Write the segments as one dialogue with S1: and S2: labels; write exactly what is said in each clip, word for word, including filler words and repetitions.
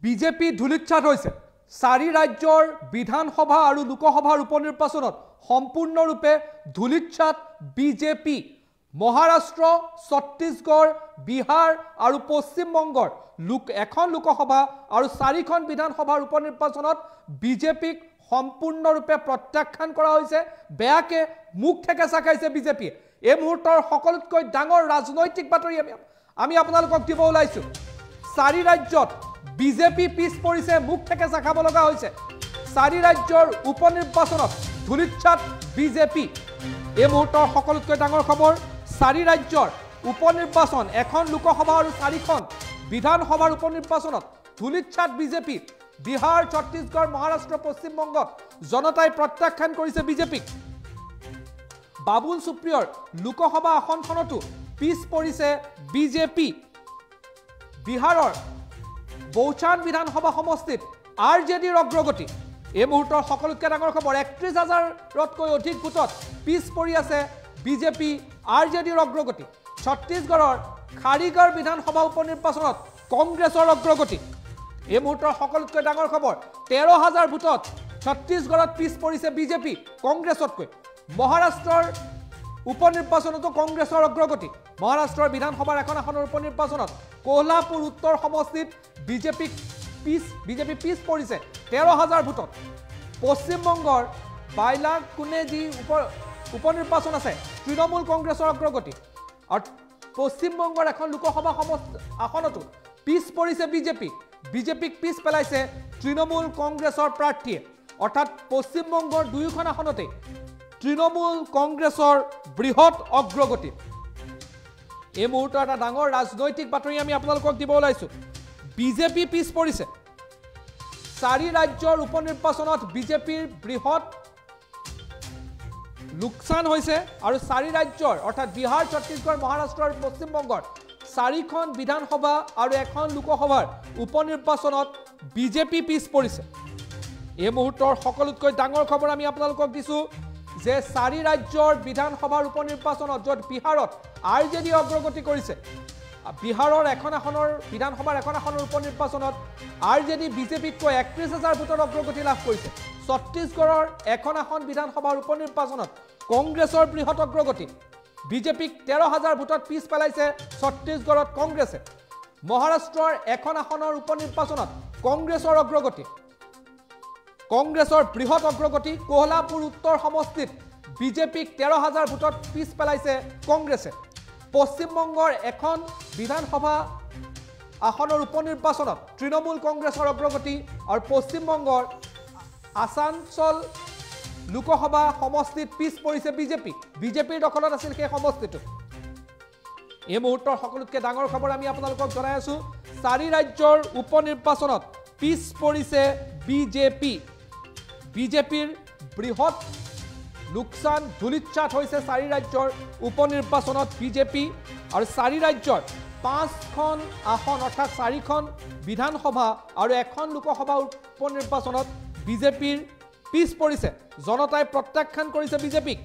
S1: BJP ধুলিচ্ছাত হৈছে চাৰি ৰাজ্যৰ বিধানসভা আৰু লোকসভাৰ উপনিৰ্বাচনত সম্পূৰ্ণৰূপে ধুলিচ্ছাত বিজেপি মহাৰাষ্ট্ৰ ছত্তীশগড় বিহাৰ আৰু পশ্চিম বংগৰ লোক এখন লোকসভা আৰু চাৰিখন বিধানসভাৰ উপনিৰ্বাচনত বিজেপিক সম্পূৰ্ণৰূপে প্ৰত্যাখ্যান কৰা হৈছে বেয়াকে মুখ ঠেকেচা খাইছে বিজেপি এই মুহূৰ্তৰ সকলোতকৈ ডাঙৰ ৰাজনৈতিক বাতৰি আমি আমি আপোনালোকক দিব ওলাইছো চাৰি ৰাজ্যত বিজেপি পিছ পৰিছে মুখ ঠেকেচা খাব লগা হৈছে চাৰি ৰাজ্যৰ উপনিৰ্বাচনত ধুলিচ্ছাত বিজেপি এই মুহূৰ্তৰ সকলোতকৈ ডাঙৰ খবৰ চাৰি ৰাজ্যৰ উপনিৰ্বাচন এখন লোকসভা আৰু চাৰিখন বিধানসভাৰ উপনিৰ্বাচনত ধুলিচ্ছাত বিজেপি বিহাৰ ছত্তীশগড় মহাৰাষ্ট্ৰ পশ্চিম বংগত জনতাই প্ৰত্যাখ্যান কৰিছে বিজেপিক বাবুল সুপ্ৰিয়ৰ লোকসভা আসনখনতো পিছ পৰিছে বিজেপি বিহাৰৰ বৌচান বিধানসভা সমষ্টিত আৰজেডিৰ অগ্ৰগতি এই মুহূৰ্তৰ সকলোতকৈ ডাঙৰ খবৰ একত্ৰিশ হাজাৰতকৈ অধিক ভোটত পিছ পৰি আছে বিজেপি আৰজেডিৰ অগ্ৰগতি ছত্তীশগড়ৰ খাৰিগড় বিধানসভা উপনিৰ্বাচনত কংগ্ৰেছৰ অগ্ৰগতি এই মুহূৰ্তৰ সকলোতকৈ ডাঙৰ খবৰ তেৰ হাজাৰ ভোটত ছত্তীশগড়ত পিছ পৰিছে বিজেপি কংগ্ৰেছতকৈ মহাৰাষ্ট্ৰৰ উপনিৰ্বাচনতো কংগ্ৰেছৰ অগ্ৰগতি মহাৰাষ্ট্ৰৰ বিধানসভাৰ এখন আসনৰ উপনিৰ্বাচনত কোহলাপুৰ উত্তৰ সমষ্টিত বিজেপি পিছ বিজেপি পিছ পৰিছে তেৰ হাজাৰ ভোটত পশ্চিম বংগৰ বাইলাক কোনে যি উপনিৰ্বাচন আছে তৃণমূল কংগ্ৰেছৰ অগ্ৰগতি আৰু পশ্চিম বংগৰ এখন লোকসভা আসনতো পিছ পৰিছে বিজেপি বিজেপিক পিছ পেলাইছে তৃণমূল কংগ্ৰেছৰ প্ৰাৰ্থীয়ে অৰ্থাৎ পশ্চিম বংগৰ দুয়োখন আসনতে তৃণমূল কংগ্ৰেছৰ বৃহৎ অগ্ৰগতি এই মুহূৰ্তৰ এটা ডাঙৰ ৰাজনৈতিক বাতৰি আমি আপোনালোকক দিব ওলাইছো বিজেপি পিছ পৰিছে চাৰি ৰাজ্যৰ উপনিৰ্বাচনত বিজেপিৰ বৃহৎ লোকচান হৈছে আৰু চাৰি ৰাজ্যৰ অৰ্থাৎ বিহাৰ ছত্তীশগড় মহাৰাষ্ট্ৰ আৰু পশ্চিম বংগৰ চাৰিখন বিধানসভা আৰু এখন লোকসভাৰ উপনিৰ্বাচনত বিজেপি পিছ পৰিছে এই মুহূৰ্তৰ সকলোতকৈ ডাঙৰ খবৰ আমি আপোনালোকক দিছো যে চাৰি ৰাজ্যৰ বিধানসভাৰ উপনিৰ্বাচনত য'ত বিহাৰত আৰজেডি অগ্ৰগতি কৰিছে বিহাৰৰ এখন আসনৰ বিধানসভাৰ এখন আসনৰ উপনিৰ্বাচনত আৰজেডি বিজেপিতকৈ একত্ৰিশ হাজাৰ ভোটৰ অগ্ৰগতি লাভ কৰিছে ছত্তীশগড়ৰ এখন আসন বিধানসভাৰ উপনিৰ্বাচনত কংগ্ৰেছৰ বৃহৎ অগ্ৰগতি বিজেপিক তেৰ হাজাৰ ভোটত পিছ পেলাইছে ছত্তীশগড়ত কংগ্ৰেছে মহাৰাষ্ট্ৰৰ এখন আসনৰ উপনিৰ্বাচনত কংগ্ৰেছৰ অগ্ৰগতি কংগ্ৰেছৰ বৃহৎ অগ্ৰগতি কোহলাপুৰ উত্তৰ সমষ্টিত বিজেপিক তেৰ হাজাৰ ভোটত পিছ পেলাইছে কংগ্ৰেছে পশ্চিম বংগৰ এখন বিধানসভা আসনৰ উপনিৰ্বাচনত তৃণমূল কংগ্ৰেছৰ অগ্ৰগতি আৰু পশ্চিম বংগৰ আসানসোল লোকসভা সমষ্টিত পিছ পৰিছে বিজেপি বিজেপিৰ দখলত আছিল সেই সমষ্টিটো এই মুহূৰ্তৰ সকলোতকৈ ডাঙৰ খবৰ আমি আপোনালোকক জনাই আছো চাৰি ৰাজ্যৰ উপনিৰ্বাচনত পিছ পৰিছে বিজেপি বিজেপিৰ বৃহৎ লোকচান ধুলিচ্ছাত হৈছে চাৰি ৰাজ্যৰ উপনিৰ্বাচনত বিজেপি আৰু চাৰি ৰাজ্যৰ পাঁচখন আসন অৰ্থাৎ চাৰিখন বিধানসভা আৰু এখন লোকসভা উপনিৰ্বাচনত বিজেপিৰ পিছ পৰিছে জনতাই প্ৰত্যাখ্যান কৰিছে বিজেপিক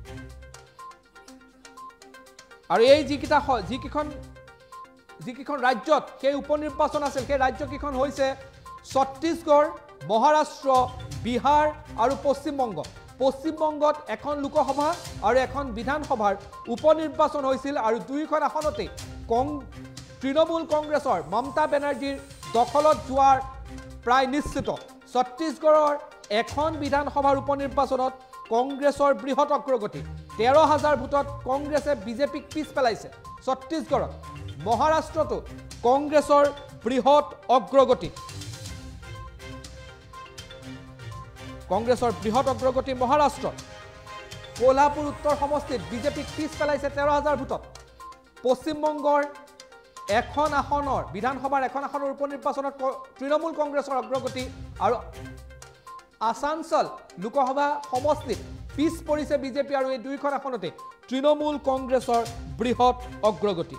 S1: আৰু এই যিকেইটা যিকেইখন যিকেইখন ৰাজ্যত সেই উপনিৰ্বাচন আছিল সেই ৰাজ্যকেইখন হৈছে ছত্তীশগড় মহাৰাষ্ট্ৰ বিহাৰ আৰু পশ্চিম বংগ পশ্চিম বংগত এখন লোকসভা আৰু এখন বিধানসভাৰ উপনিৰ্বাচন হৈছিল আৰু দুইখন আসনতে কং তৃণমূল কংগ্ৰেছৰ মমতা বেনাৰ্জীৰ দখলত যোৱাৰ প্ৰায় নিশ্চিত ছত্তীশগড়ৰ এখন বিধানসভাৰ উপনিৰ্বাচনত কংগ্ৰেছৰ বৃহৎ অগ্ৰগতি তেৰ হাজাৰ ভোটত কংগ্ৰেছে বিজেপিক পিছ পেলাইছে ছত্তীশগড়ত মহাৰাষ্ট্ৰতো কংগ্ৰেছৰ বৃহৎ অগ্ৰগতি কংগ্ৰেছৰ বৃহৎ অগ্ৰগতি মহাৰাষ্ট্ৰত কোহলাপুৰ উত্তৰ সমষ্টিত বিজেপিক পিছ পেলাইছে তেৰ হাজাৰ ভোটত পশ্চিম বংগৰ এখন আসনৰ বিধানসভাৰ এখন আসনৰ উপনিৰ্বাচনত তৃণমূল কংগ্ৰেছৰ অগ্ৰগতি আৰু আসানসোল লোকসভা সমষ্টিত পিছ পৰিছে বিজেপি আৰু এই দুইখন আসনতে তৃণমূল কংগ্ৰেছৰ বৃহৎ অগ্ৰগতি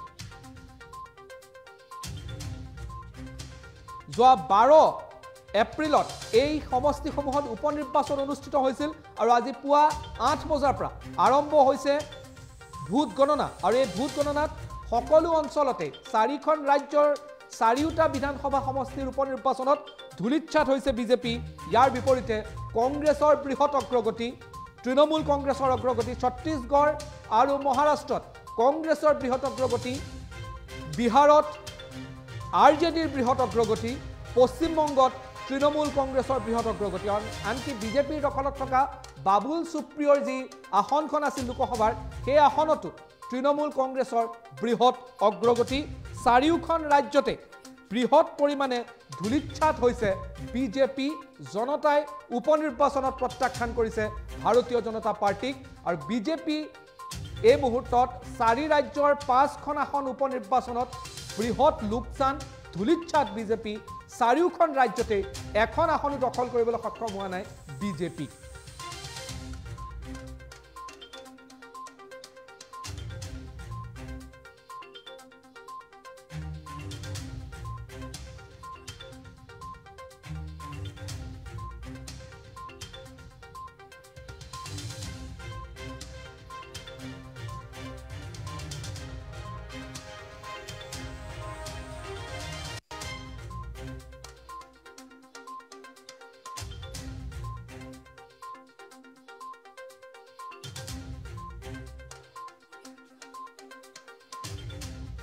S1: যোৱা বাৰ এপ্ৰিলত এই সমষ্টিসমূহত উপনিৰ্বাচন অনুষ্ঠিত হৈছিল আৰু আজি পুৱা আঠ বজাৰ পৰা আৰম্ভ হৈছে ভোট গণনা আৰু এই ভোট গণনাত সকলো অঞ্চলতে চাৰিখন ৰাজ্যৰ চাৰিওটা বিধানসভা সমষ্টিৰ উপ নিৰ্বাচনত ধূলিচ্ছাত হৈছে বিজেপি ইয়াৰ বিপৰীতে কংগ্ৰেছৰ বৃহৎ অগ্ৰগতি তৃণমূল কংগ্ৰেছৰ অগ্ৰগতি ছত্তীশগড় আৰু মহাৰাষ্ট্ৰত কংগ্ৰেছৰ বৃহৎ অগ্ৰগতি বিহাৰত আৰ জে ডিৰ বৃহৎ অগ্ৰগতি পশ্চিমবংগত তৃণমূল কংগ্ৰেছৰ বৃহৎ অগ্ৰগতি আনকি বিজেপিৰ দখলত থকা বাবুল সুপ্ৰিয়ৰ যি আসনখন আছিল লোকসভাৰ সেই আসনতো তৃণমূল কংগ্ৰেছৰ বৃহৎ অগ্ৰগতি চাৰিওখন ৰাজ্যতে বৃহৎ পৰিমাণে ধূলিচ্ছাত হৈছে বিজেপি জনতাই উপ নিৰ্বাচনত প্ৰত্যাখ্যান কৰিছে ভাৰতীয় জনতা পাৰ্টিক আৰু বিজেপি এই মুহূৰ্তত চাৰি ৰাজ্যৰ পাঁচখন আসন উপ নিৰ্বাচনত বৃহৎ লোকচান ধূলিচ্ছাত বিজেপি চাৰিওখন ৰাজ্যতে এখন আসনো দখল কৰিবলৈ সক্ষম হোৱা নাই বিজেপি